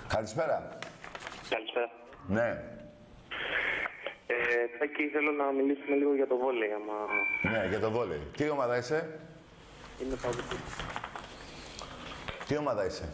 Καλησπέρα. Καλησπέρα. Ναι. Τάκη, θέλω να μιλήσουμε λίγο για το βόλεϊ, άμα... Ναι, για το βόλεϊ. Τι ομάδα είσαι? Είναι παγκοτή. Τι ομάδα είσαι?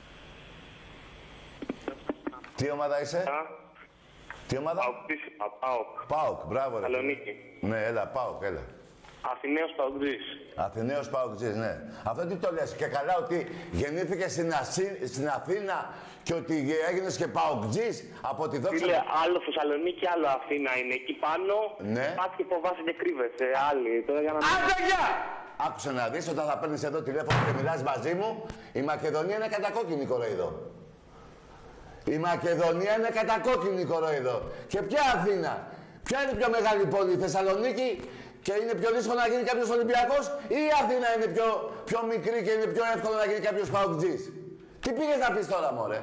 Τι ομάδα είσαι? Τι ομάδα? ΠΑΟΚ. ΠΑΟΚ, μπράβο ρε. Θεσσαλονίκη. Ναι, έλα, ΠΑΟΚ, έλα. Αθηναίος ΠΑΟΚτζής. Αθηναίος ΠΑΟΚτζής, ναι. Αυτό τι το λες, και καλά ότι γεννήθηκε στην Αθήνα και ότι έγινες και ΠΑΟΚτζής από τη δόξα... Φίλε, άλλο Θεσσαλονίκη, άλλο Αθήνα είναι. Εκεί πάνω ναι. πας και φοβάσαι και κρύβεσαι. Άλλοι. Τώρα για να... Άντε, γεια! Άκουσε να δεις, όταν θα παίρνεις εδώ τηλέφωνο και μιλάς μαζί μου, η Μακεδονία είναι κατακόκκινη κοροϊδό. Η Μακεδονία είναι κατακόκκινη κοροϊδό. Και ποια Αθήνα? Ποια είναι η πιο μεγάλη πόλη, η Θεσσαλονίκη, και είναι πιο δύσκολο να γίνει κάποιος Ολυμπιακός, ή η Αθήνα είναι πιο μικρή και είναι πιο εύκολο να γίνει κάποιος ΠΑΟΚτζής? Τι πήγες να πεις τώρα, μωρέ?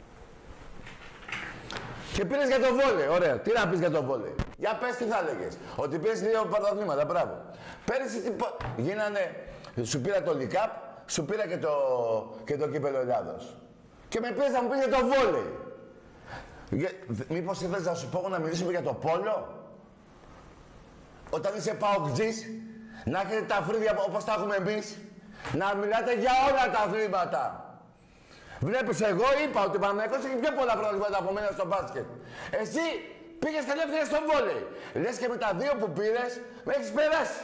Και πήρες για το βόλεϊ, ωραία. Τι να πεις για το βόλεϊ? Για πες τι θα έλεγες. Ότι πήρες 2 πρωταθλήματα, μπράβο. Πέρυσι γίνανε, σου πήρα το Λικάπ, σου πήρα και το Κύπελλο Ελλάδος. Και με πήρες να μου πεις για το βόλεϊ. Μήπως ήθελες να σου πω να μιλήσουμε για το πόλο? Όταν είσαι ΠΑΟΚτζής, να έχετε τα φρύδια όπως τα έχουμε εμείς, να μιλάτε για όλα τα αθλήματα. Βλέπεις, εγώ είπα ότι ο Παναθηναϊκός έχει πιο πολλά προβλήματα από μένα στο μπάσκετ. Εσύ πήγες τελευταία στο βόλεϊ. Λες και με τα 2 που πήρες, με έχεις περάσει.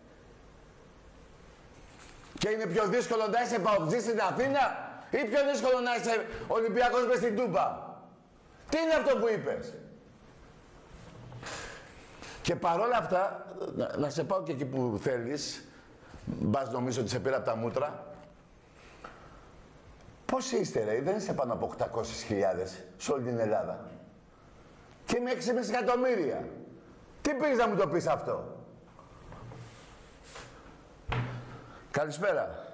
Και είναι πιο δύσκολο να είσαι ΠΑΟΚτζής στην Αθήνα ή πιο δύσκολο να είσαι Ολυμπιακός μες στην Τούμπα? Τι είναι αυτό που είπες? Και παρόλα αυτά, να σε πάω και εκεί που θέλεις, μπας νομίζω ότι σε πήρα από τα μούτρα. Πώς είστε ρε, δεν είστε πάνω από 800.000 σε όλη την Ελλάδα. Και με 6,5 εκατομμύρια. Τι πήγες να μου το πεις αυτό? Καλησπέρα.